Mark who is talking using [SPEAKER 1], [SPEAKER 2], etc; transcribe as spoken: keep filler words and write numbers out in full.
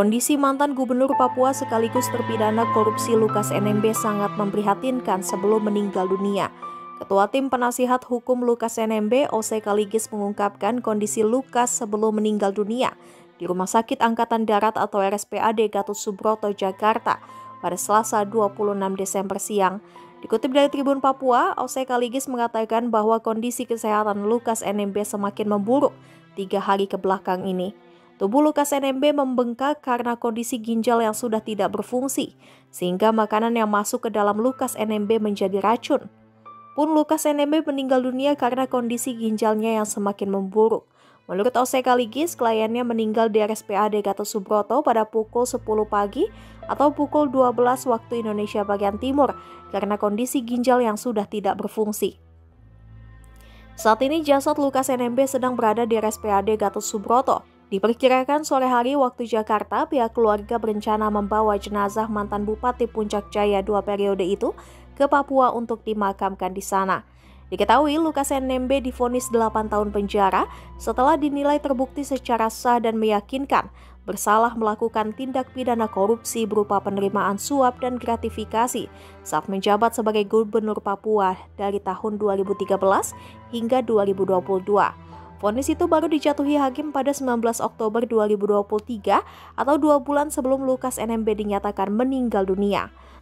[SPEAKER 1] Kondisi mantan Gubernur Papua sekaligus terpidana korupsi Lukas N M B sangat memprihatinkan sebelum meninggal dunia. Ketua Tim Penasihat Hukum Lukas N M B, Ose Kaligis, mengungkapkan kondisi Lukas sebelum meninggal dunia di Rumah Sakit Angkatan Darat atau R S P A D Gatot Subroto, Jakarta pada Selasa dua puluh enam Desember siang. Dikutip dari Tribun Papua, Ose Kaligis mengatakan bahwa kondisi kesehatan Lukas N M B semakin memburuk tiga hari ke belakang ini. Tubuh Lukas N M B membengkak karena kondisi ginjal yang sudah tidak berfungsi, sehingga makanan yang masuk ke dalam Lukas N M B menjadi racun. Pun Lukas N M B meninggal dunia karena kondisi ginjalnya yang semakin memburuk. Menurut Ose Kaligis, kliennya meninggal di R S P A D Gatot Subroto pada pukul sepuluh pagi atau pukul dua belas waktu Indonesia bagian timur karena kondisi ginjal yang sudah tidak berfungsi. Saat ini jasad Lukas N M B sedang berada di R S P A D Gatot Subroto. Diperkirakan sore hari waktu Jakarta, pihak keluarga berencana membawa jenazah mantan Bupati Puncak Jaya dua periode itu ke Papua untuk dimakamkan di sana. Diketahui Lukas N M B divonis delapan tahun penjara setelah dinilai terbukti secara sah dan meyakinkan bersalah melakukan tindak pidana korupsi berupa penerimaan suap dan gratifikasi saat menjabat sebagai Gubernur Papua dari tahun dua ribu tiga belas hingga dua ribu dua puluh dua. Vonis itu baru dijatuhi hakim pada sembilan belas Oktober dua ribu dua puluh tiga atau dua bulan sebelum Lukas N M B dinyatakan meninggal dunia.